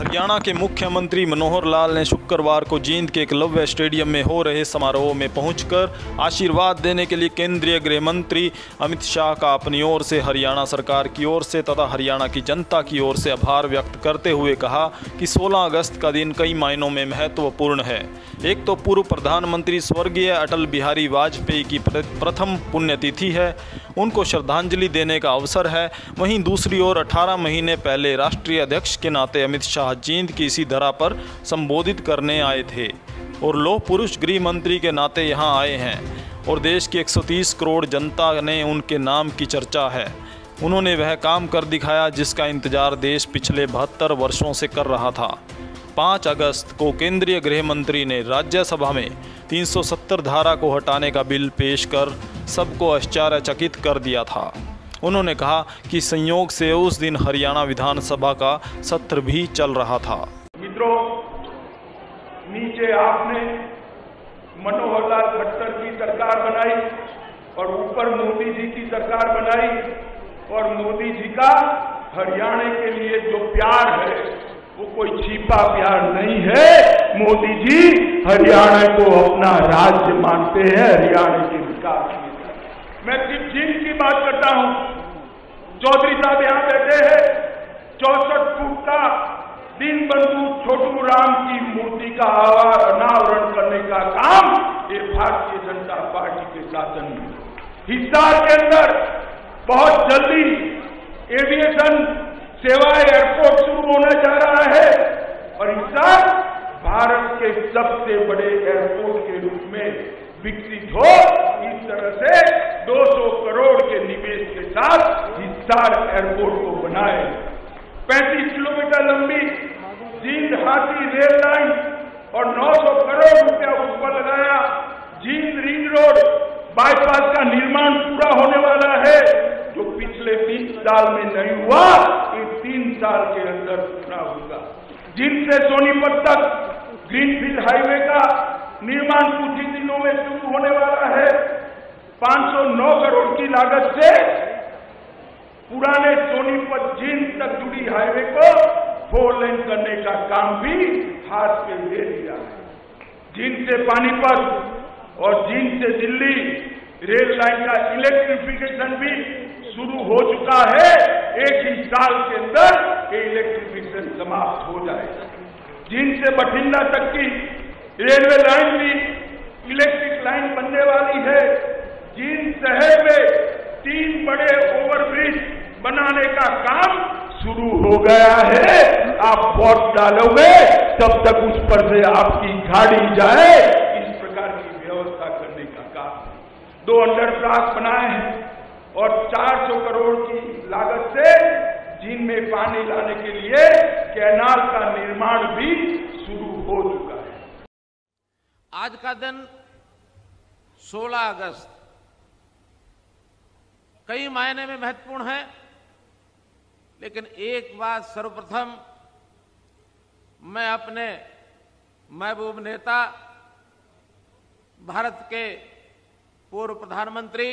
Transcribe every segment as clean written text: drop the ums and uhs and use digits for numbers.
हरियाणा के मुख्यमंत्री मनोहर लाल ने शुक्रवार को जींद के एकलव्य स्टेडियम में हो रहे समारोह में पहुंचकर आशीर्वाद देने के लिए केंद्रीय गृह मंत्री अमित शाह का अपनी ओर से हरियाणा सरकार की ओर से तथा हरियाणा की जनता की ओर से आभार व्यक्त करते हुए कहा कि 16 अगस्त का दिन कई मायनों में महत्वपूर्ण है। एक तो पूर्व प्रधानमंत्री स्वर्गीय अटल बिहारी वाजपेयी की प्रथम पुण्यतिथि है, उनको श्रद्धांजलि देने का अवसर है। वहीं दूसरी ओर 18 महीने पहले राष्ट्रीय अध्यक्ष के नाते अमित शाह जींद की इसी धरा पर संबोधित करने आए थे और लौह पुरुष गृह मंत्री के नाते यहां आए हैं और देश की 130 करोड़ जनता ने उनके नाम की चर्चा है। उन्होंने वह काम कर दिखाया जिसका इंतजार देश पिछले 72 वर्षों से कर रहा था। 5 अगस्त को केंद्रीय गृह मंत्री ने राज्यसभा में 370 धारा को हटाने का बिल पेश कर सबको आश्चर्यचकित कर दिया था। उन्होंने कहा कि संयोग से उस दिन हरियाणा विधानसभा का सत्र भी चल रहा था। मित्रों, नीचे आपने मनोहर लाल खट्टर की सरकार बनाई और ऊपर मोदी जी की सरकार बनाई और मोदी जी का हरियाणा के लिए जो प्यार है वो कोई छिपा प्यार नहीं है। मोदी जी हरियाणा को अपना राज्य मानते हैं, हरियाणा के विकास में। मैं सिर्फ जींद की बात करता हूं। चौधरी साहब यहां बैठे हैं। 64 फुट का दीनबंधु छोटू राम की मूर्ति का अनावरण करने का काम ये भारतीय जनता पार्टी के शासन में। हिसार के अंदर बहुत जल्दी एविएशन सेवाएं एयरपोर्ट शुरू होने जा रहा है और हिसार भारत के सबसे बड़े एयरपोर्ट के रूप में विकसित हो। इस तरह से 200 करोड़ के निवेश के साथ हिसार एयरपोर्ट को बनाए। 35 किलोमीटर लंबी जींद हाथी रेल लाइन और 900 करोड़ रुपया उस पर लगाया। जींद रिंग रोड बाईपास का निर्माण पूरा होने वाला है जो पिछले 30 साल में नहीं हुआ, ये 3 साल के अंदर पूरा होगा। जींद से सोनीपत तक ग्रीनफील्ड हाईवे का निर्माण कुछ ही दिनों में शुरू होने वाला है। 509 करोड़ की लागत से पुराने सोनीपत जींद तक जुड़ी हाईवे को 4 लेन करने का काम भी हाथ पे ले लिया है। जींद से पानीपत और जींद से दिल्ली रेल लाइन का इलेक्ट्रिफिकेशन भी शुरू हो चुका है। एक ही साल के अंदर ये इलेक्ट्रिफिकेशन समाप्त हो जाएगा। जींद से बठिंडा तक की रेलवे लाइन भी इलेक्ट्रिक लाइन बनने वाली है। जींद शहर में 3 बड़े ओवरब्रिज बनाने का काम शुरू हो गया है। आप वोट डालोगे तब तक उस पर से आपकी गाड़ी जाए, इस प्रकार की व्यवस्था करने का काम। 2 अंडरपास बनाए हैं और 400 करोड़ की लागत से जींद में पानी लाने के लिए कैनाल का निर्माण भी शुरू हो चुका है। आज का दिन 16 अगस्त कई मायने में महत्वपूर्ण है, लेकिन एक बात सर्वप्रथम मैं अपने महबूब नेता भारत के पूर्व प्रधानमंत्री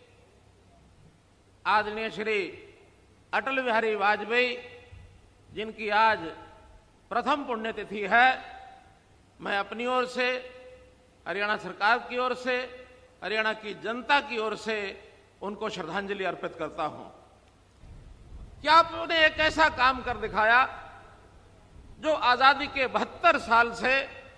आदरणीय श्री अटल बिहारी वाजपेयी, जिनकी आज प्रथम पुण्यतिथि है, मैं अपनी ओर से, हरियाणा सरकार की ओर से, हरियाणा की जनता की ओर से उनको श्रद्धांजलि अर्पित करता हूं। क्या आपने एक ऐसा काम कर दिखाया जो आजादी के 72 साल से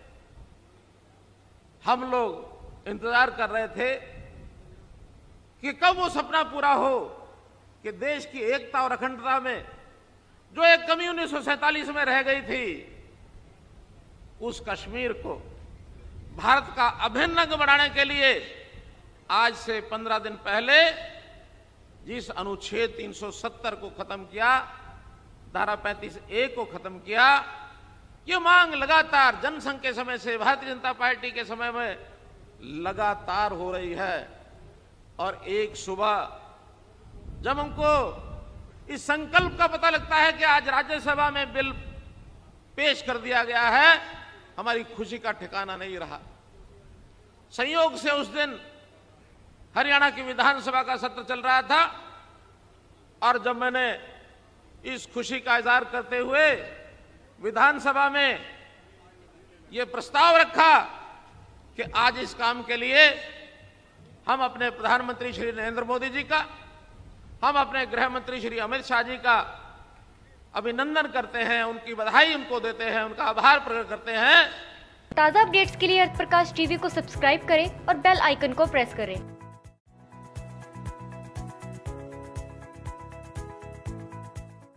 हम लोग इंतजार कर रहे थे कि कब वो सपना पूरा हो कि देश की एकता और अखंडता में जो एक कमी 1947 में रह गई थी, उस कश्मीर को भारत का अभिन्न अंग बनाने के लिए आज से 15 दिन पहले जिस अनुच्छेद 370 को खत्म किया, धारा 35A को खत्म किया, ये मांग लगातार जनसंघ के समय से भारतीय जनता पार्टी के समय में लगातार हो रही है। और एक सुबह जब हमको इस संकल्प का पता लगता है कि आज राज्यसभा में बिल पेश कर दिया गया है, हमारी खुशी का ठिकाना नहीं रहा। संयोग से उस दिन हरियाणा की विधानसभा का सत्र चल रहा था और जब मैंने इस खुशी का इजहार करते हुए विधानसभा में ये प्रस्ताव रखा कि आज इस काम के लिए हम अपने प्रधानमंत्री श्री नरेंद्र मोदी जी का, हम अपने गृह मंत्री श्री अमित शाह जी का अभिनंदन करते हैं, उनकी बधाई उनको देते हैं, उनका आभार प्रकट करते हैं। ताज़ा अपडेट्स के लिए अर्थ प्रकाश टीवी को सब्सक्राइब करें और बेल आइकन को प्रेस करें।